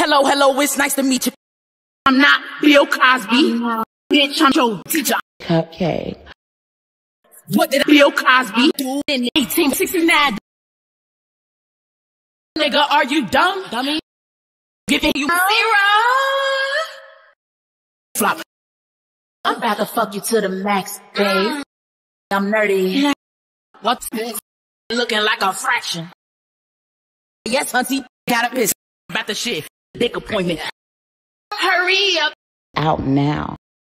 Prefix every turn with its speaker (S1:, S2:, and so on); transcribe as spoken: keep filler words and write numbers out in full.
S1: Hello, hello, it's nice to meet you. I'm not Bill Cosby. Bitch, I'm your teacher.
S2: Cupcake.
S1: What did Bill Cosby do in eighteen sixty-nine? Nigga, are you dumb? Dummy. Giving you zero. Flop.
S3: I'm about to fuck you to the max, babe. I'm nerdy.
S1: What's this? Looking like a fraction. Yes, hunty. Got a piss. About the shift. Dick appointment. Hurry up.
S2: Out now.